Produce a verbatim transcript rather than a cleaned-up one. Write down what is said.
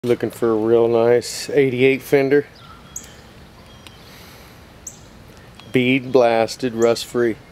Looking for a real nice eighty-eight Fender, bead blasted, rust free.